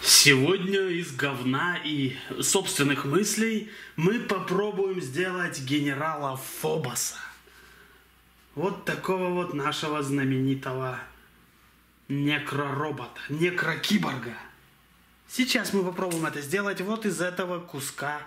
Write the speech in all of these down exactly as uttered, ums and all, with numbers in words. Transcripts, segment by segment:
Сегодня из говна и собственных мыслей мы попробуем сделать генерала Фобоса. Вот такого вот нашего знаменитого некроробота, некрокиборга. Сейчас мы попробуем это сделать вот из этого куска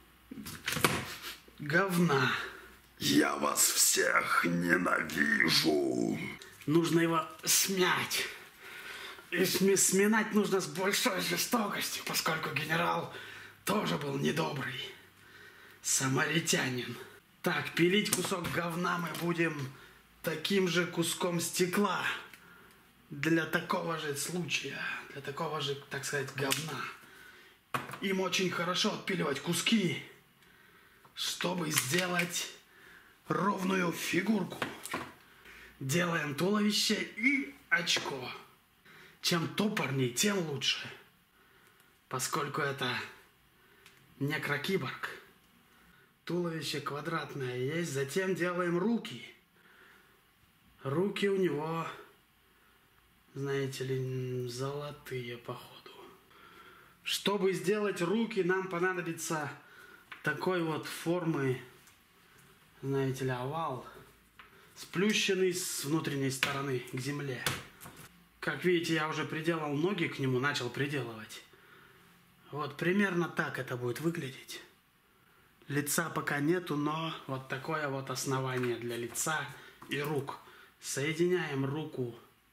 говна. Я вас всех ненавижу. Нужно его смять. И сминать нужно с большой жестокостью, поскольку генерал тоже был недобрый. Самаритянин. Так, пилить кусок говна мы будем таким же куском стекла. Для такого же случая, для такого же, так сказать, говна. Им очень хорошо отпиливать куски, чтобы сделать ровную фигурку. Делаем туловище и очко. Чем топорней, тем лучше. Поскольку это некрокиборг. Туловище квадратное есть. Затем делаем руки. Руки у него, знаете ли, золотые, походу. Чтобы сделать руки, нам понадобится такой вот формы, знаете ли, овал, сплющенный с внутренней стороны к земле. Как видите, я уже приделал ноги к нему, начал приделывать. Вот примерно так это будет выглядеть. Лица пока нету, но вот такое вот основание для лица и рук. Соединяем руку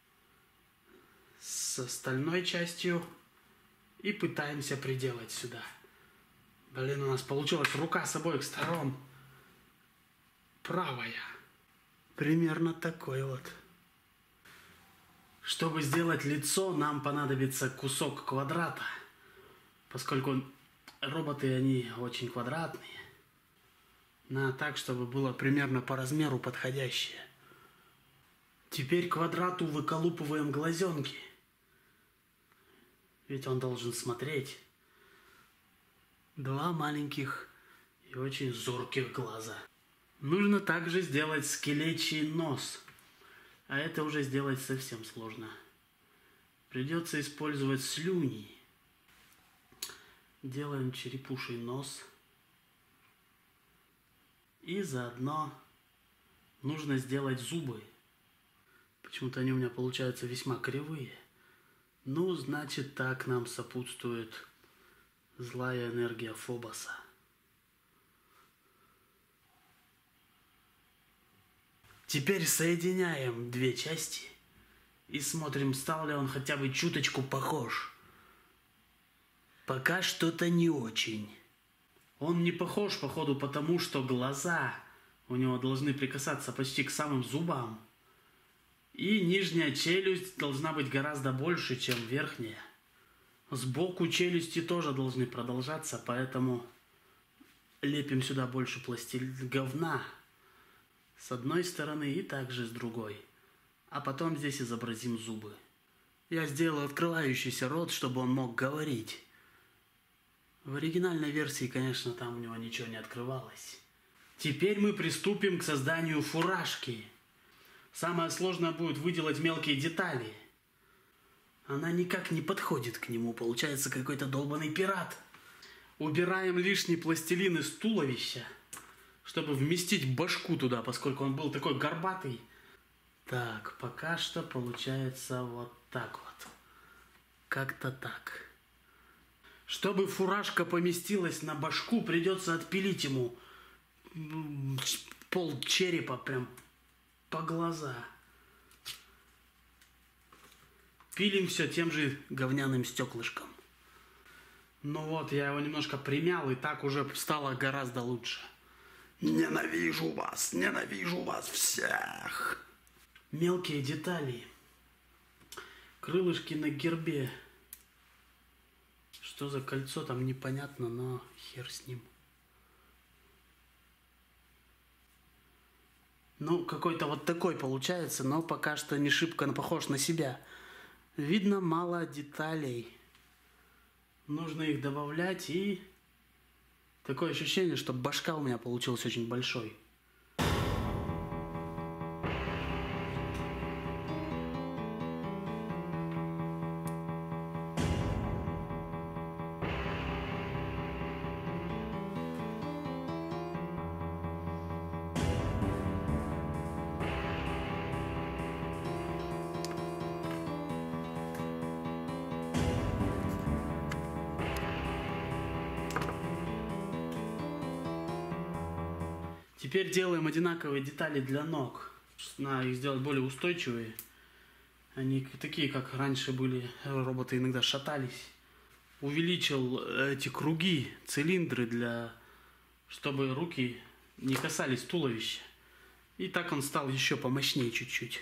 с остальной частью и пытаемся приделать сюда. Блин, у нас получилась рука с обоих сторон. Правая. Примерно такой вот. Чтобы сделать лицо, нам понадобится кусок квадрата, поскольку роботы, они очень квадратные. Надо так, чтобы было примерно по размеру подходящее. Теперь квадрату выколупываем глазенки. Ведь он должен смотреть. Два маленьких и очень зорких глаза. Нужно также сделать скелечий нос. А это уже сделать совсем сложно. Придется использовать слюни. Делаем черепуший нос. И заодно нужно сделать зубы. Почему-то они у меня получаются весьма кривые. Ну, значит, так нам сопутствует злая энергия Фобоса. Теперь соединяем две части и смотрим, стал ли он хотя бы чуточку похож. Пока что-то не очень. Он не похож, походу, потому что глаза у него должны прикасаться почти к самым зубам. И нижняя челюсть должна быть гораздо больше, чем верхняя. Сбоку челюсти тоже должны продолжаться, поэтому лепим сюда больше пластилина говна. С одной стороны и также с другой. А потом здесь изобразим зубы. Я сделал открывающийся рот, чтобы он мог говорить. В оригинальной версии, конечно, там у него ничего не открывалось. Теперь мы приступим к созданию фуражки. Самое сложное будет выделать мелкие детали. Она никак не подходит к нему. Получается какой-то долбанный пират. Убираем лишний пластилин из туловища, чтобы вместить башку туда, поскольку он был такой горбатый. Так, пока что получается вот так вот. Как-то так. Чтобы фуражка поместилась на башку, придется отпилить ему пол черепа прям по глаза. Пилим все тем же говняным стеклышком. Ну вот, я его немножко примял, и так уже стало гораздо лучше. Ненавижу вас, ненавижу вас всех. Мелкие детали. Крылышки на гербе. Что за кольцо там, непонятно, но хер с ним. Ну, какой-то вот такой получается, но пока что не шибко похож на себя. Видно, мало деталей. Нужно их добавлять, и такое ощущение, что башка у меня получилась очень большой. Теперь делаем одинаковые детали для ног. Надо их сделать более устойчивые. Они такие, как раньше были, роботы иногда шатались. Увеличил эти круги, цилиндры, для, чтобы руки не касались туловища. И так он стал еще помощнее чуть-чуть.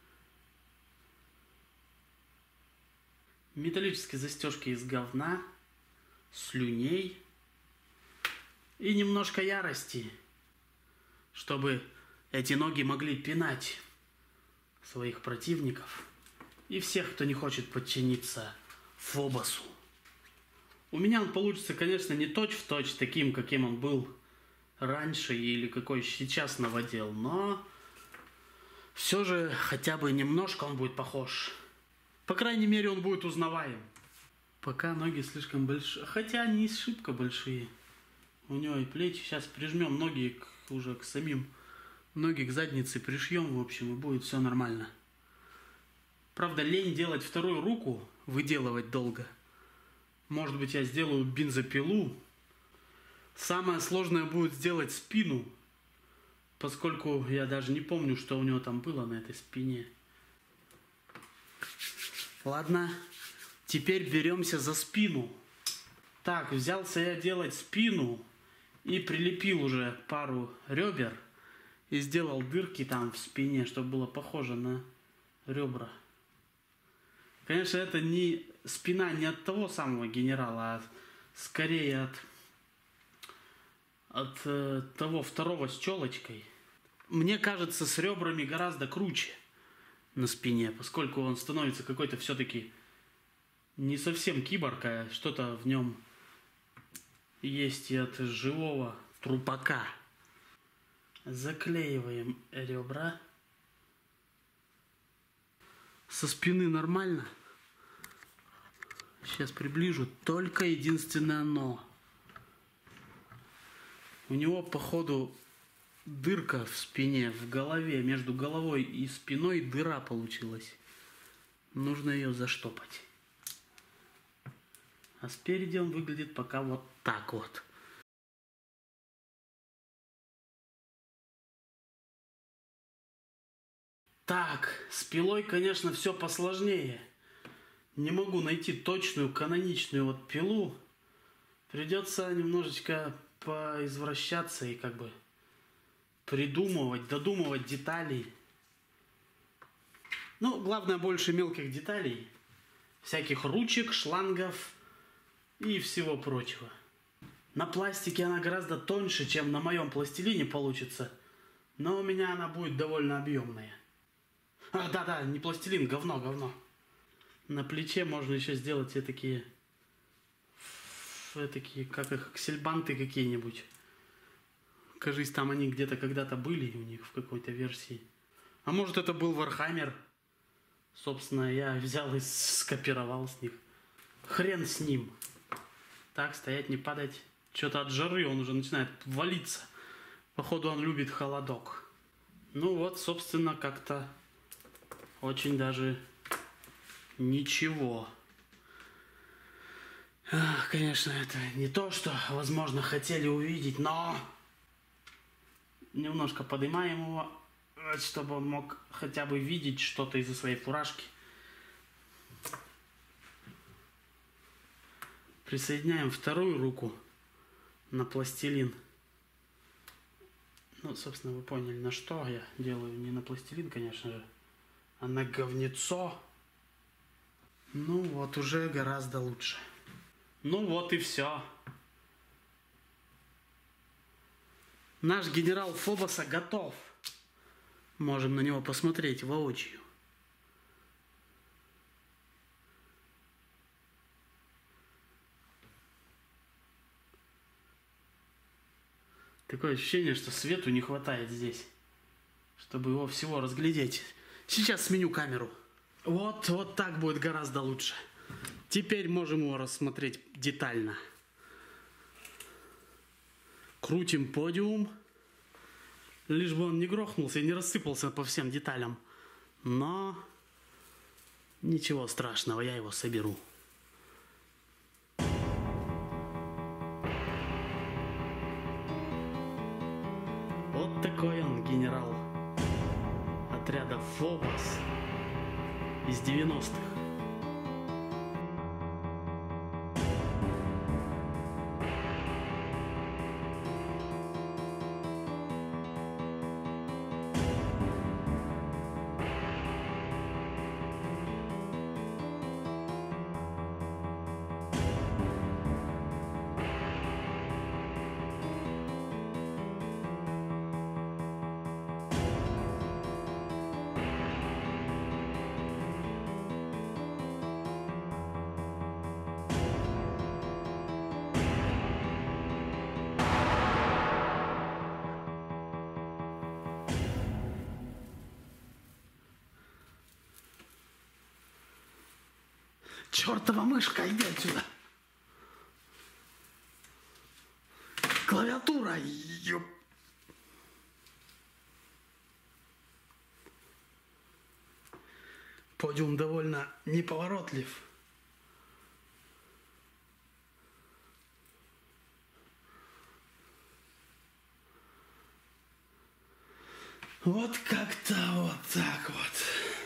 Металлические застежки из говна, слюней и немножко ярости, чтобы эти ноги могли пинать своих противников и всех, кто не хочет подчиниться Фобосу. У меня он получится, конечно, не точь-в-точь таким, каким он был раньше или какой сейчас новодел, но все же хотя бы немножко он будет похож. По крайней мере, он будет узнаваем. Пока ноги слишком большие, хотя не шибко большие. У него и плечи. Сейчас прижмем ноги к, уже к самим, ноги к заднице пришьем, в общем, и будет все нормально. Правда, лень делать вторую руку, выделывать долго. Может быть, я сделаю бензопилу. Самое сложное будет сделать спину, поскольку я даже не помню, что у него там было на этой спине. Ладно, теперь беремся за спину. Так, взялся я делать спину и прилепил уже пару ребер и сделал дырки там в спине, чтобы было похоже на ребра. Конечно, это не спина не от того самого генерала, а скорее от, от э, того второго с челочкой. Мне кажется, с ребрами гораздо круче на спине, поскольку он становится какой-то все-таки не совсем киборг, а что-то в нем есть и от живого трупака. Заклеиваем ребра. Со спины нормально. Сейчас приближу. Только единственное но. У него, походу, дырка в спине, в голове, между головой и спиной дыра получилась. Нужно ее заштопать. А спереди он выглядит пока вот так вот. Так, с пилой, конечно, все посложнее. Не могу найти точную каноничную вот пилу. Придется немножечко поизвращаться и как бы придумывать, додумывать детали. Ну, главное, больше мелких деталей. Всяких ручек, шлангов и всего прочего. На пластике она гораздо тоньше, чем на моем пластилине получится. Но у меня она будет довольно объемная. А, да-да, не пластилин, говно, говно. На плече можно еще сделать все такие, такие, как их, аксельбанты какие-нибудь. Кажись, там они где-то когда-то были у них в какой-то версии. А может, это был Вархаммер. Собственно, я взял и скопировал с них. Хрен с ним. Так, стоять, не падать. Что-то от жары он уже начинает валиться. Походу, он любит холодок. Ну вот, собственно, как-то очень даже ничего. Ах, конечно, это не то, что, возможно, хотели увидеть, но немножко поднимаем его, чтобы он мог хотя бы видеть что-то из-за своей фуражки. Присоединяем вторую руку на пластилин. Ну, собственно, вы поняли, на что я делаю. Не на пластилин, конечно же, а на говнецо. Ну, вот уже гораздо лучше. Ну, вот и все. Наш генерал Фобоса готов. Можем на него посмотреть воочию. Такое ощущение, что свету не хватает здесь, чтобы его всего разглядеть. Сейчас сменю камеру. Вот, вот так будет гораздо лучше. Теперь можем его рассмотреть детально. Крутим подиум. Лишь бы он не грохнулся и не рассыпался по всем деталям. Но ничего страшного, я его соберу. Вот Фобос из девяностых. Чёртова мышка, иди отсюда. Клавиатура, ёп. Подиум довольно неповоротлив. Вот как-то вот так вот.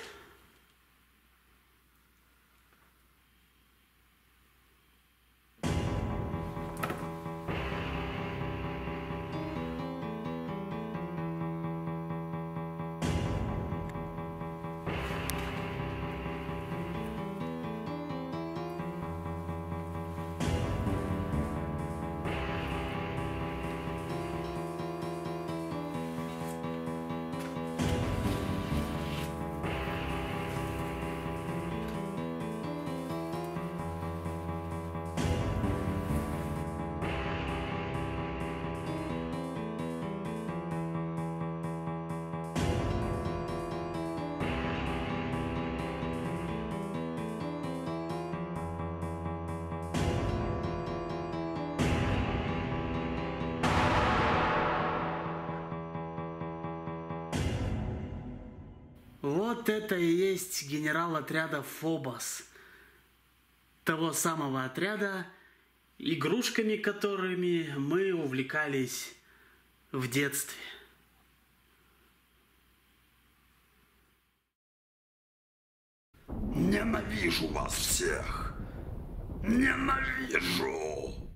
Вот это и есть генерал отряда Фобос. Того самого отряда, игрушками которыми мы увлекались в детстве. Ненавижу вас всех. Ненавижу.